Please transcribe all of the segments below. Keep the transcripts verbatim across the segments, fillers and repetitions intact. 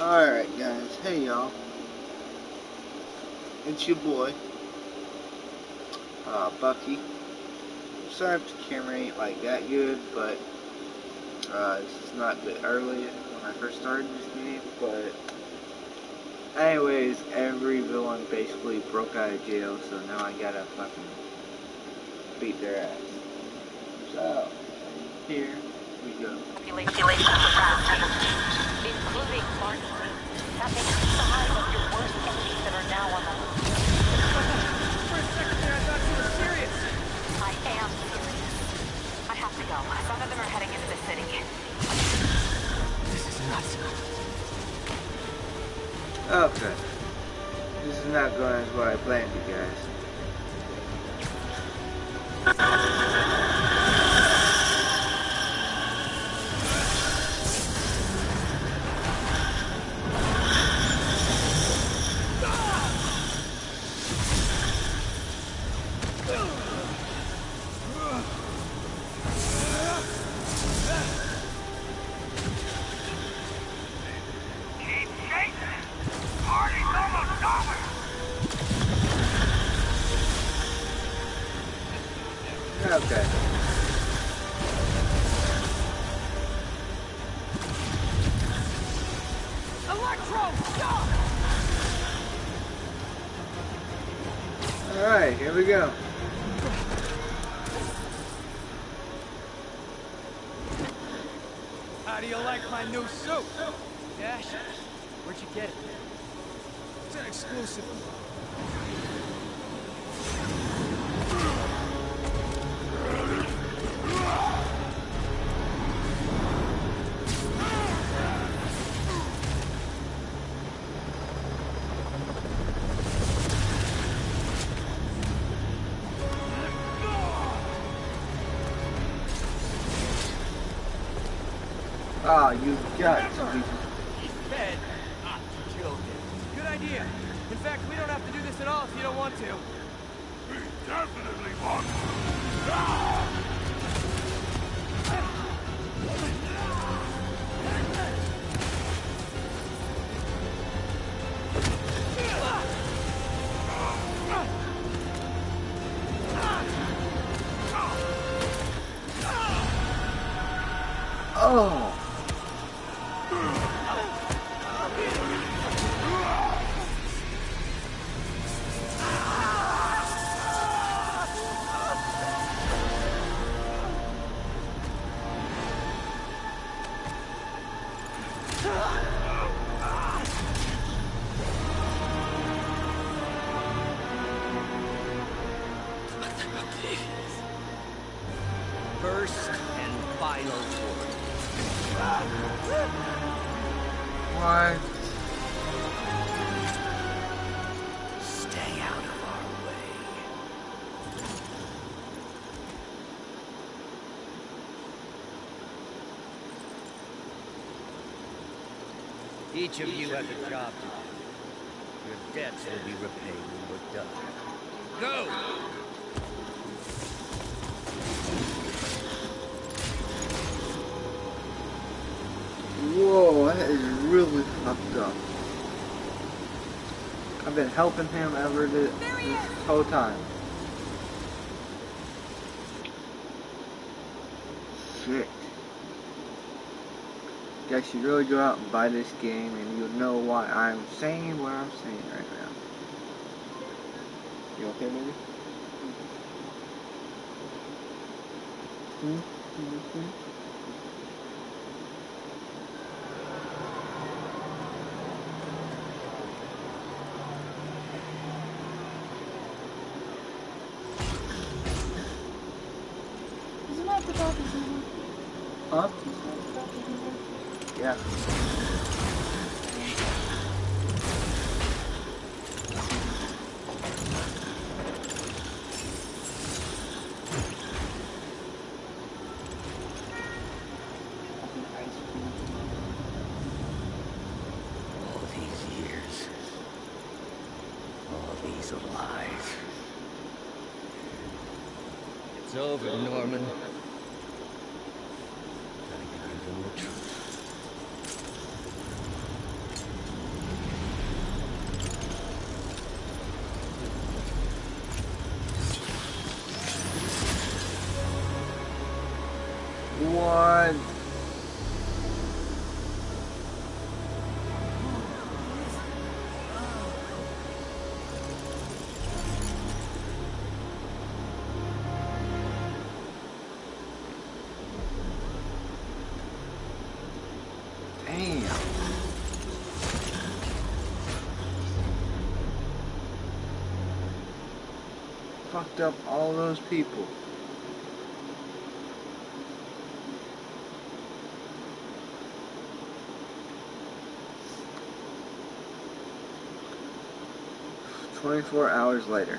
Alright guys, hey y'all. It's your boy, uh, Bucky. Sorry if the camera ain't like that good, but uh, this is not the earliest when I first started this game, but anyways, every villain basically broke out of jail, so now I gotta fucking beat their ass. So, here we go. Population of rats has escaped, including Martin. That makes five of your worst enemies that are now on the loose. For a second there, I thought you were serious. I am serious. I have to go. Some of them are heading into the city. This is nuts. Okay. This is not going as what I planned, you guys. Okay. Electro, stop! Alright, here we go. How do you like my new suit? Dash, where'd you get it? It's an exclusive. Ah, oh, you got to be. Dead. Ah, killed him. Good idea. In fact, we don't have to do this at all if you don't want to. We definitely want to. Oh. First and final word. What? Stay out of our way. Each of you has a job to do. Your debts will be repaid when we're done. Go! Whoa, that is really fucked up. I've been helping him ever this, this whole time. Shit. Guys should really go out and buy this game and you'll know why I'm saying what I'm saying right now. You okay, baby? Hmm? Mm-hmm. Huh? Yeah. All these years, all these lies. It's over, Norman. Gotta give them the truth. fucked up all those people. Twenty-four hours later.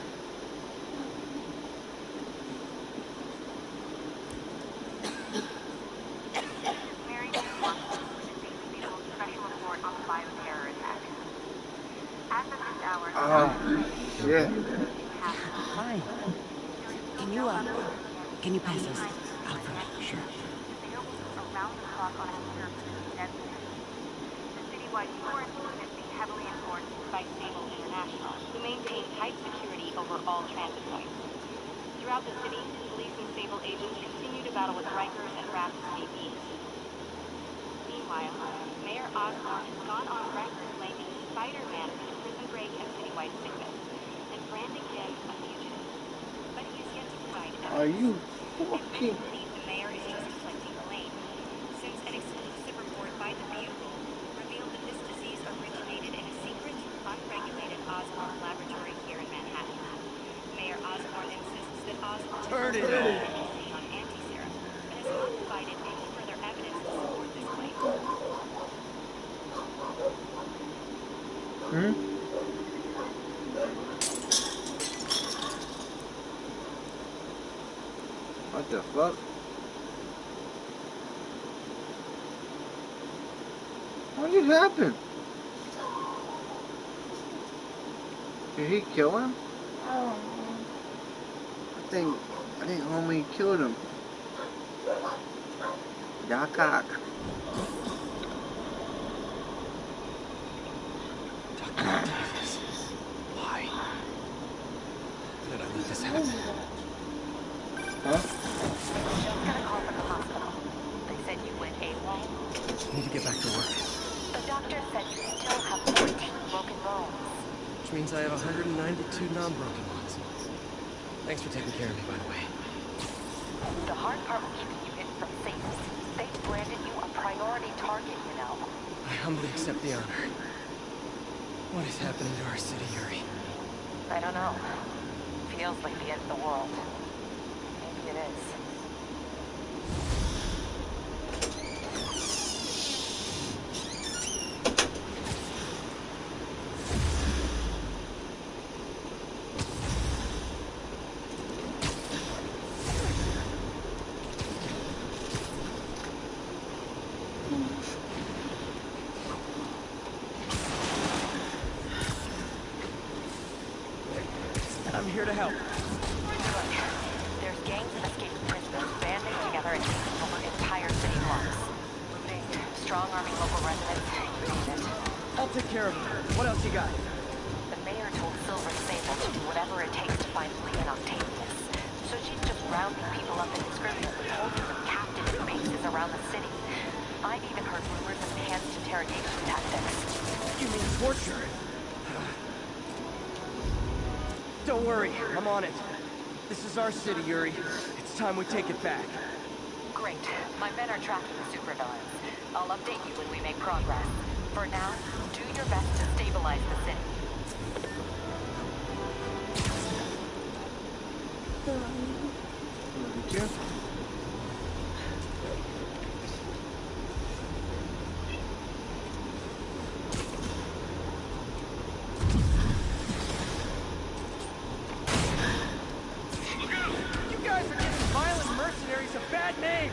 Mary Special report on the bioterror attack. As of this hour, Oh, shit. Hi. Can you, uh, can you pass us Alfred? Sure. around the clock on a cure for this deadly disease. The citywide quarantine is being heavily enforced by Sable International, who maintain tight security over all transit points. Throughout the city, police and Sable agents continue to battle with Rikers and Raft C Ps. Meanwhile, Mayor Osborn has gone on record blaming Spiderman for the prison break and citywide sickness, and branding him a fugitive. But he is yet to provide evidence. Are you And fucking... many believe the mayor is just deflecting blame, since an exclusive report by the Bugle revealed that this disease originated in a secret, unregulated Osborn laboratory here in Manhattan. Mayor Osborn insists that Osborn Turn it is on. on anti-serum, but has not provided any further evidence to support this claim. Hmm? What the fuck? What did happen? Did he kill him? I think, I think homie killed him. Doc Ock. Doctor Davis. Why? Did I let this happen? Huh? Just got a call from the hospital. They said you went AWOL. I need to get back to work. The doctor said you still have fourteen broken bones. Which means I have one hundred ninety-two non-broken ones. Thanks for taking care of me, by the way. The hard part was keeping you hidden from safety. They branded you a priority target, you know. I humbly accept the honor. What is happening to our city, Yuri? I don't know. Feels like the end of the world. Maybe it is. I'm here to help. Look, there's gangs of escaped prisoners banding together and taking over entire city blocks. Looting, strong-arming local residents, you name it. I'll take care of it. What else you got? The mayor told Silver Sable to do whatever it takes to find Lee and Octavius. So she's just rounding people up and indiscriminately holding them captive in bases around the city. I've even heard rumors of enhanced interrogation tactics. You mean torture? Don't worry, I'm on it. This is our city, Yuri. It's time we take it back. Great. My men are tracking the supervillains. I'll update you when we make progress. For now, do your best to stabilize the city. Be careful. You guys are giving violent mercenaries a bad name!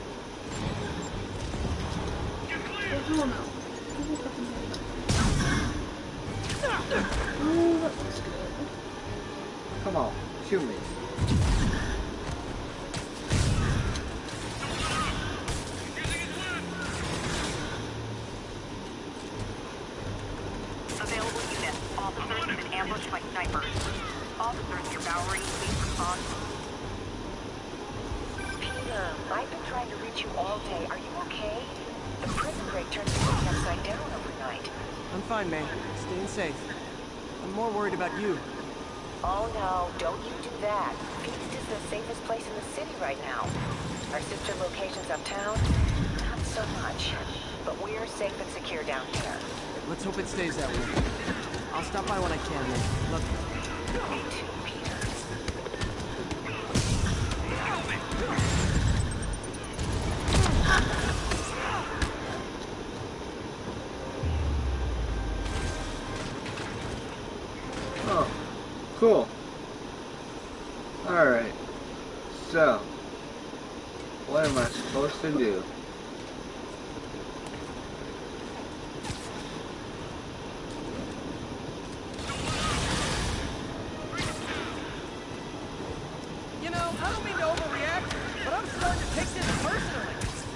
Come on, shoot me. Available units. Officers have been ambushed by snipers. Officers near Bowery, please respond. Peter, I've been trying to reach you all day. Are you okay? The prison break turned the city upside down overnight. I'm fine, May. Staying safe. I'm more worried about you. Oh no, don't you do that. Phoenix is the safest place in the city right now. Our sister locations uptown, not so much. But we're safe and secure down here. Let's hope it stays that way. I'll stop by when I can, May. Love you. Me too, Peter. Cool. Alright. So, what am I supposed to do? You know, I don't mean to overreact, but I'm starting to take this personally.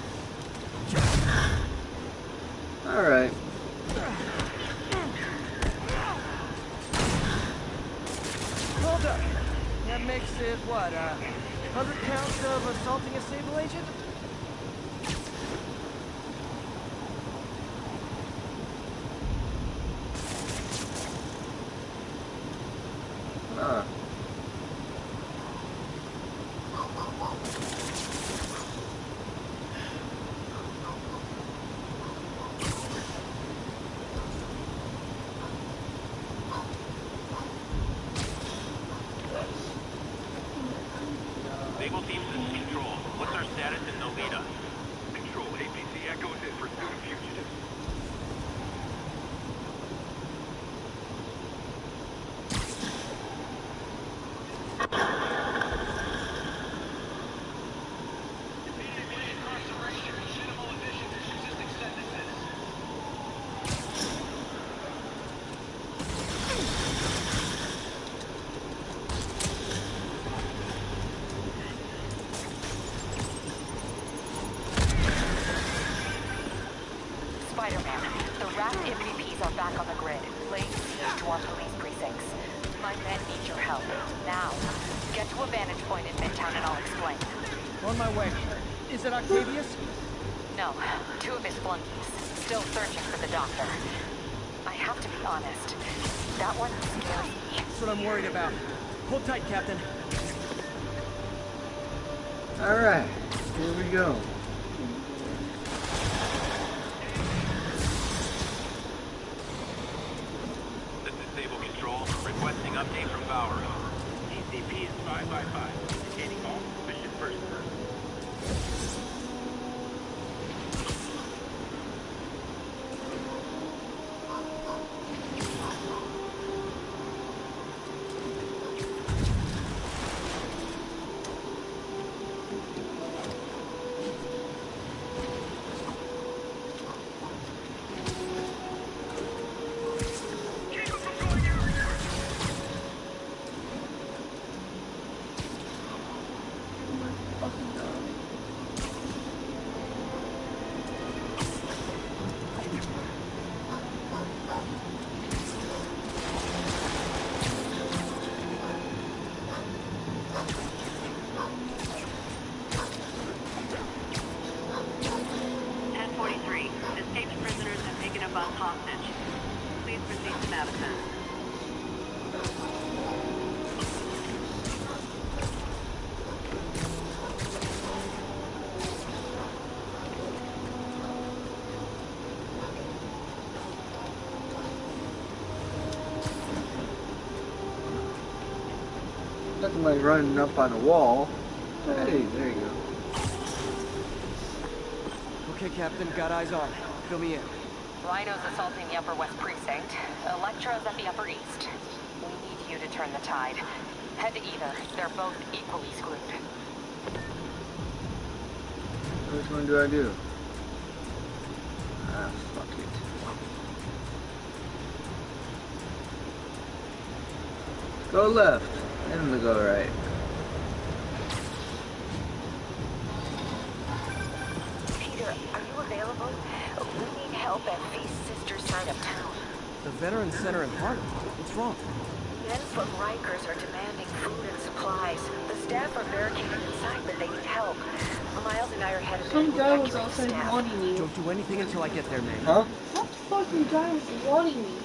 Alright. Hold up. That makes it, what, uh, one hundred counts of assaulting a Sable agent? Ah. Sable team, this is Control. What's our status in Nolita? Control, A P C echoes in pursuit of fugitives. Spiderman, the Rat M V Ps are back on the grid, laying siege to our police precincts. My men need your help, now. Get to a vantage point in Midtown and I'll explain. On my way. Is it Octavius? No, two of his flunkies, still searching for the doctor. I have to be honest, that one scares me. That's what I'm worried about. Hold tight, Captain. Alright. Here we go. This is Sable Control, requesting update from Bowers. E C P is five by five. Indicating all suspicious persons. ten forty-three. Escaped prisoners have taken a bus hostage. Please proceed to Madison. Nothing like running up on a wall. Hey, there you go. Okay, Captain, got eyes on. Fill me in. Rhino's assaulting the Upper West Precinct. Electra's at the Upper East. We need you to turn the tide. Head to either. They're both equally screwed. Which one do I do? Ah, fuck it. Go left, and go right. Peter, are you available? We need help at Feast's sister's side of town. The Veterans Center in Harlem. What's wrong? Men from Rikers are demanding food and supplies. The staff are barricaded inside, but they need help. Miles and I are headed to Some guy was evacuate the outside staff. wanting me. Don't do anything until I get there, man. Huh? What fucking guy was wanting me?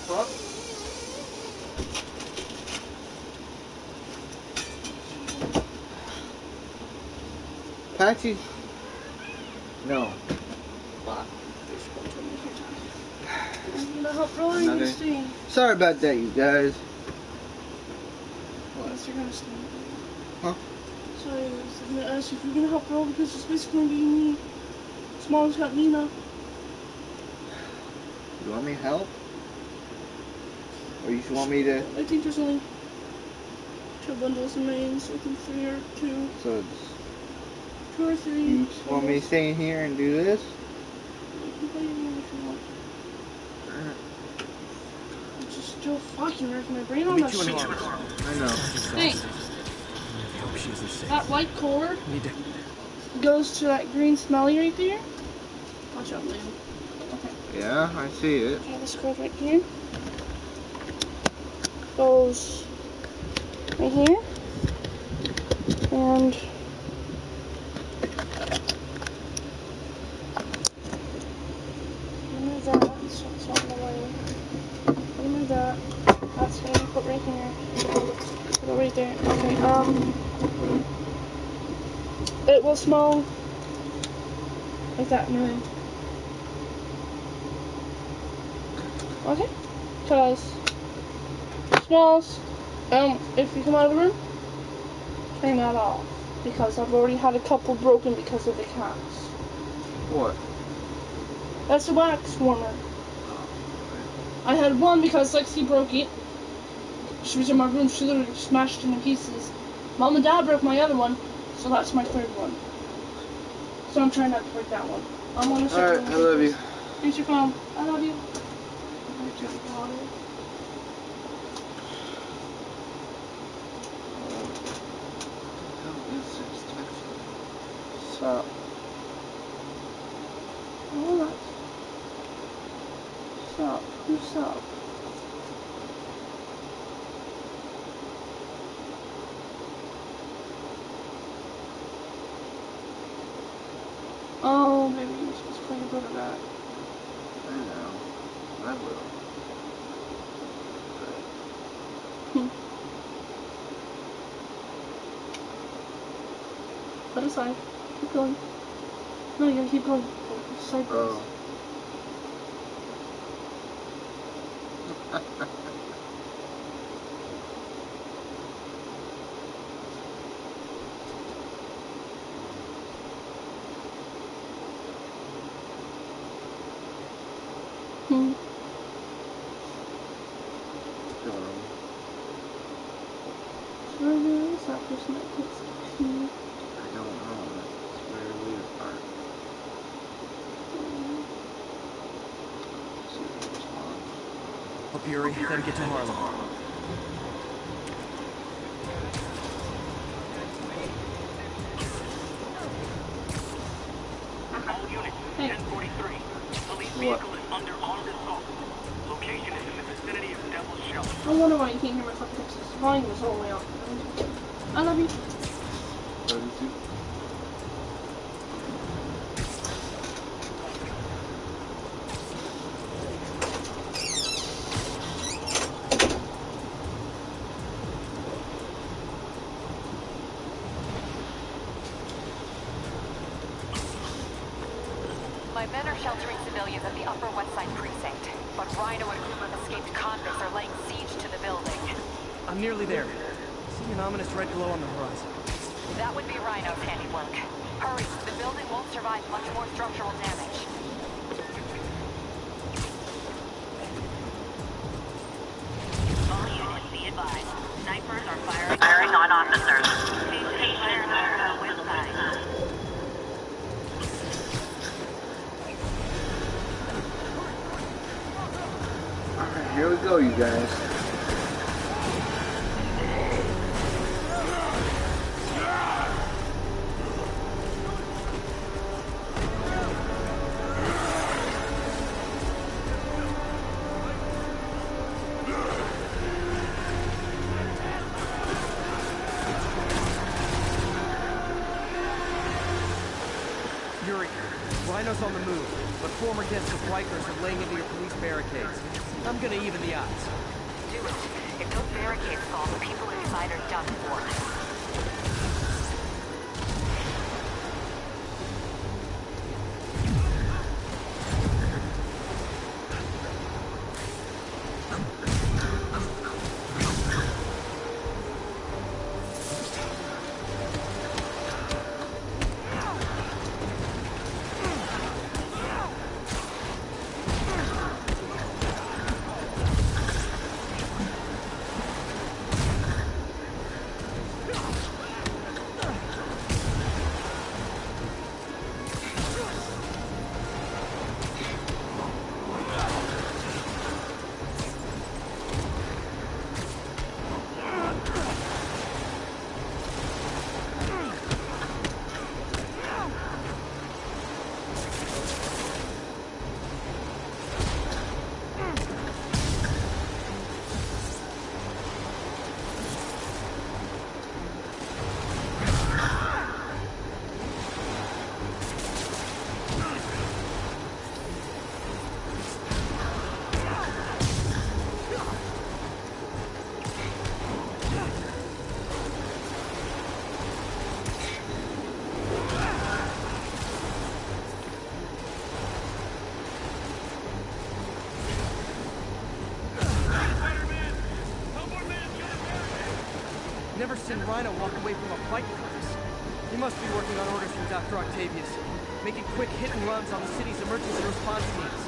Fuck. Patchy? No. I'm gonna help roll you Another- stay. Sorry about that, you guys. Yes, you're gonna stay. Huh? Sorry, I was gonna ask you if you're gonna help roll because it's basically gonna be me. Small's got Nina. You want me to help? Or you just want me to... I think there's only two bundles of names. I think three or two. So it's... Two or three. You just want me to stay in here and do this? You can play anyone if you want. I'm just still fucking wrecking my brain on Me that too shit. and Harvard. I know. Hey, I hope she isn't sick. that white cord Need to. goes to that green smelly right there. Watch out, Liam. Okay. Yeah, I see it. Okay, this cord right here goes right here. And remove that, so it's not in the way. Remove that. That's what I'm gonna put right here. Put it right there. Okay, um it will smell like that in a minute. Okay? Because it smells, um, if you come out of the room, turn that off. Because I've already had a couple broken because of the cats. What? That's a wax warmer. I had one because Lexi broke it. She was in my room, she literally smashed it in pieces. Mom and Dad broke my other one, so that's my third one. So I'm trying not to break that one. I'm on a Alright, I love you. Here's your phone. I love you. So, hold on. Stop. You stop. Oh, maybe you're supposed to play a bit of that. I know. I will. Hmm. Put it aside. Keep going. No, you gotta keep going. Sideways. Oh. Hmm. Where is that person that takes pictures? I don't know. That's where we are. See if he responds. Help Yuri, then get to Harlem. All units, Hey. ten forty-three. Police vehicle is under armed assault. Location is in the vicinity of Devil's Shelter. I wonder why you can't hear my fucking texts. Volume was all the way up. I love you. Love you too. My men are sheltering civilians at the Upper West Side precinct, but Rhino and a group of escaped convicts are laying siege to the building. I'm nearly there. See an ominous red glow on the horizon. That would be Rhino's handiwork. Hurry, the building won't survive much more structural damage. All units be advised. Snipers are firing, firing on officers. Maintain fire on the west side. Alright, here we go, you guys. Yuri, Rhino's on the move, but former guests of Rikers are laying into your police barricades. I'm gonna even the odds. Do it. If those barricades fall, the people inside are done for. Never seen Rhino walk away from a fight like this. He must be working on orders from Doctor Octavius, making quick hit and runs on the city's emergency response teams.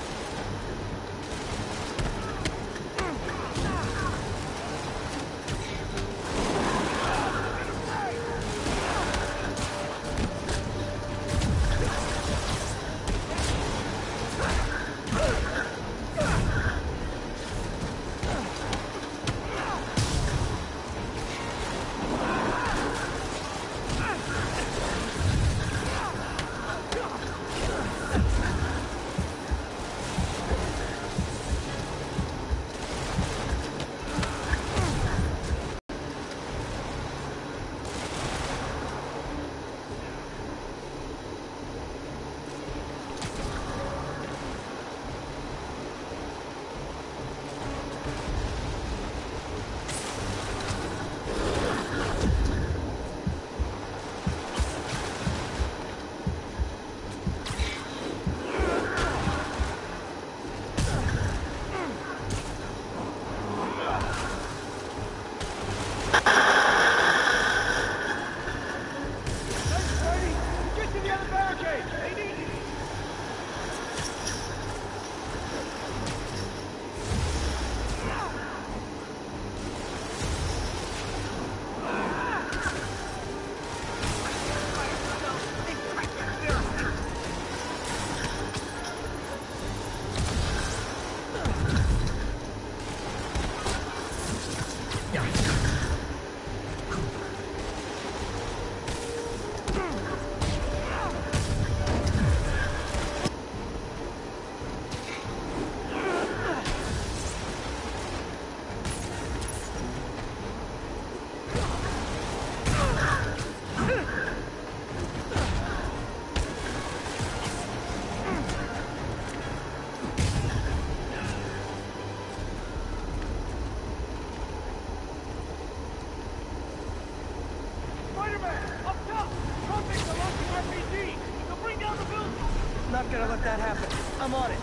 Spiderman! Up top! Convicts are launching R P Gs! They'll bring down the building! Not gonna let that happen. I'm on it.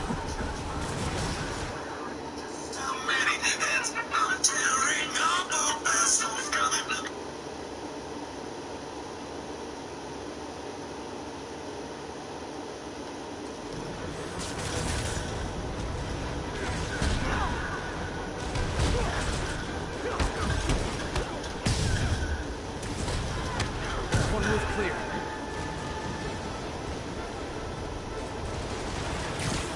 One roof clear.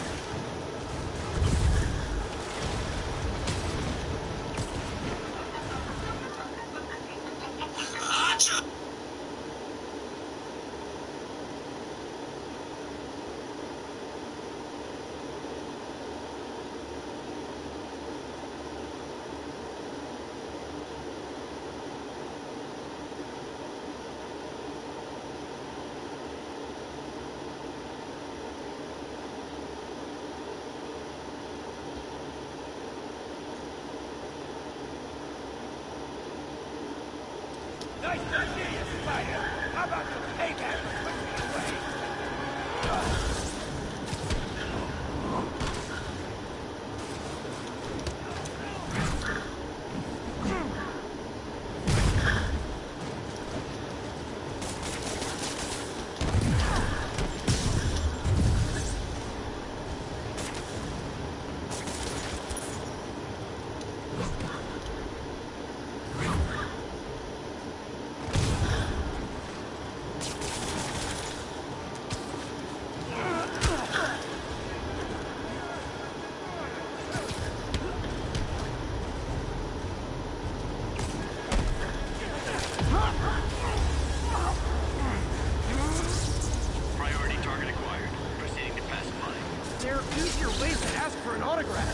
Nice to see you, Spider. How about some payback for pushing me away? Priority target acquired. Proceeding to pacify. There are easier ways to ask for an autograph.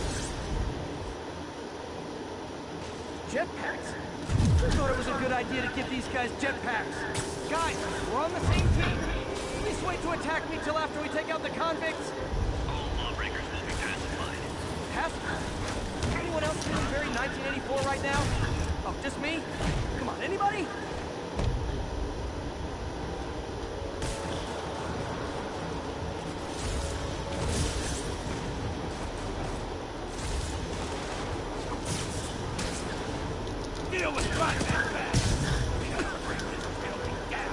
Jetpacks? I thought it was a good idea to give these guys jetpacks. Guys, we're on the same team. Please wait to attack me till after we take out the convicts. All lawbreakers will be pacified. Pacified? Anyone else feeling very nineteen eighty-four right now? Oh, just me? Come on, anybody? Deal with Spiderman back. We gotta break this building down.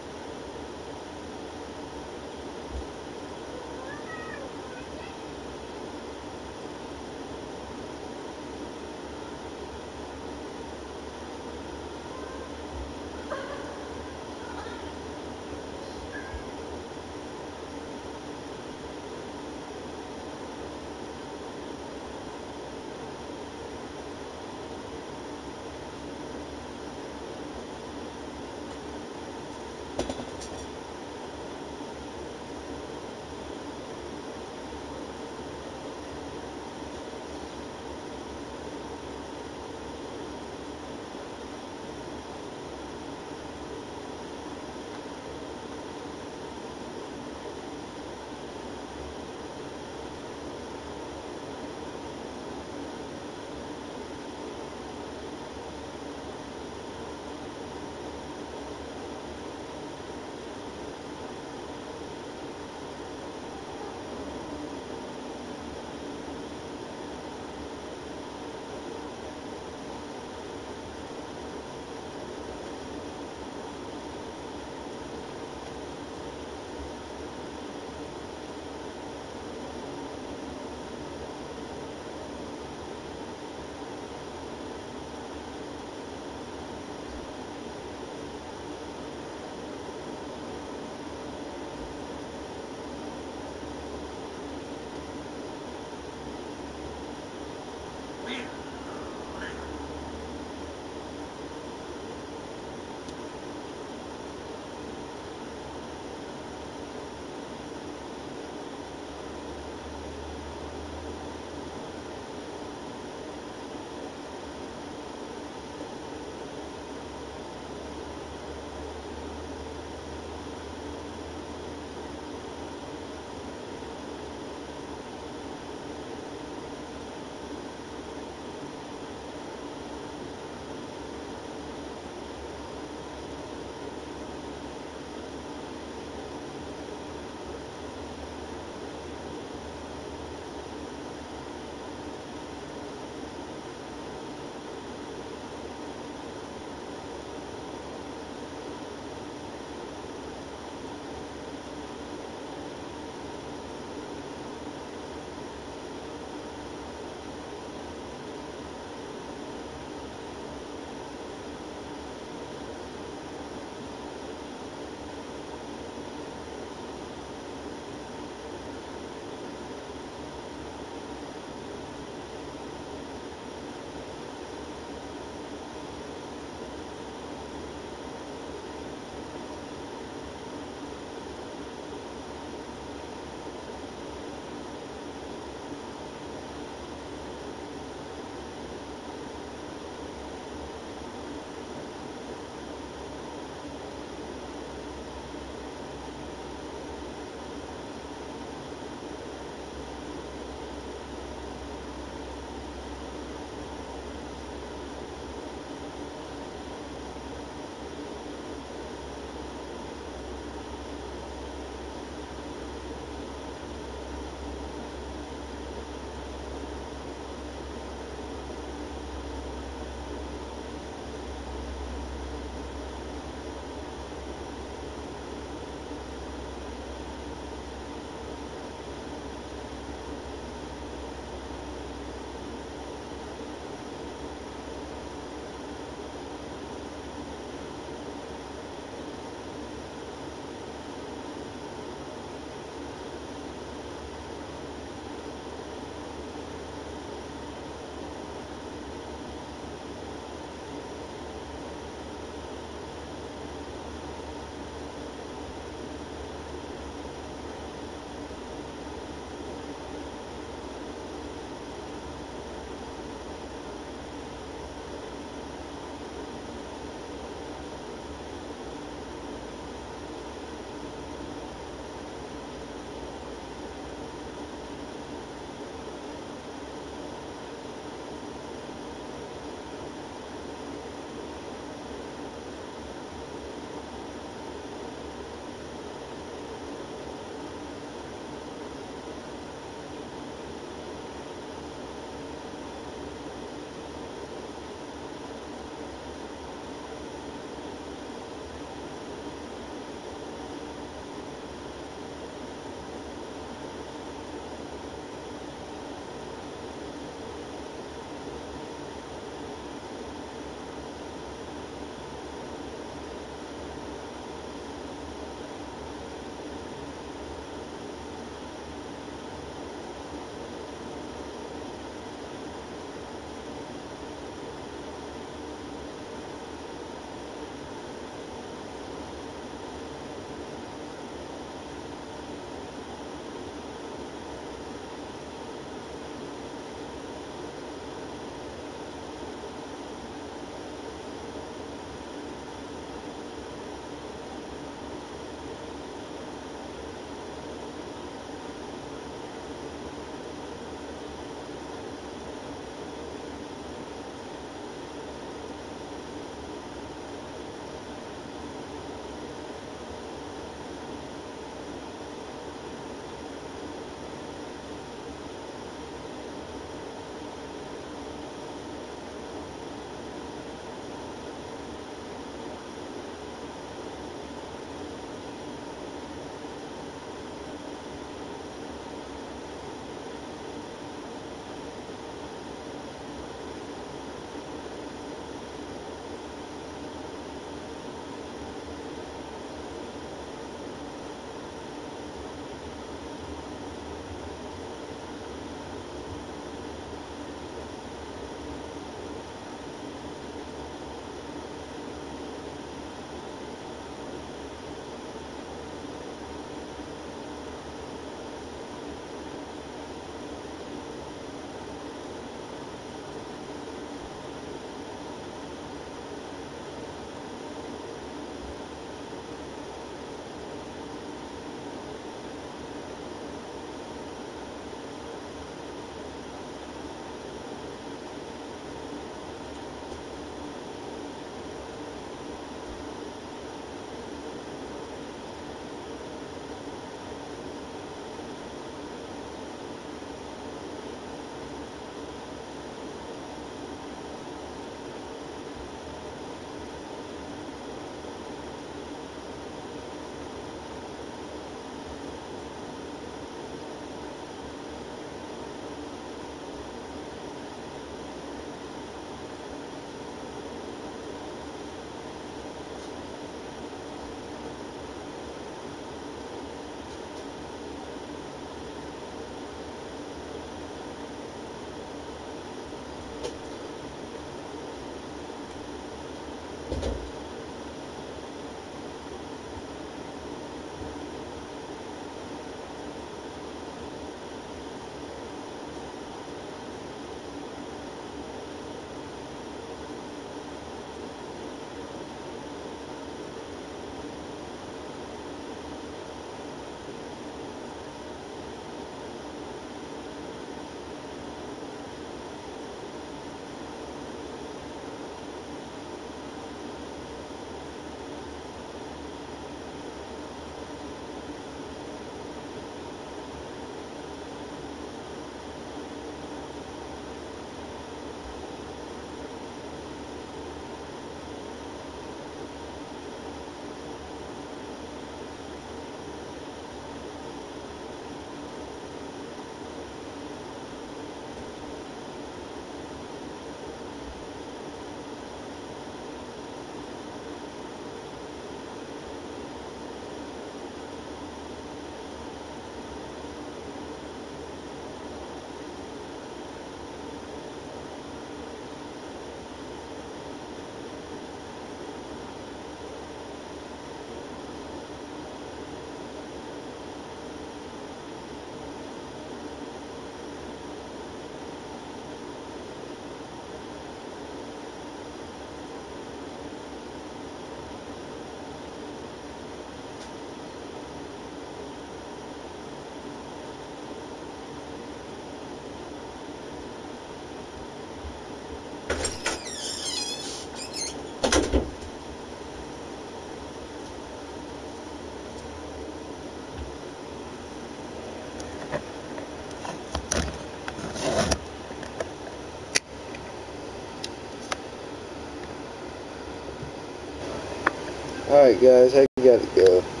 Alright guys, I gotta go.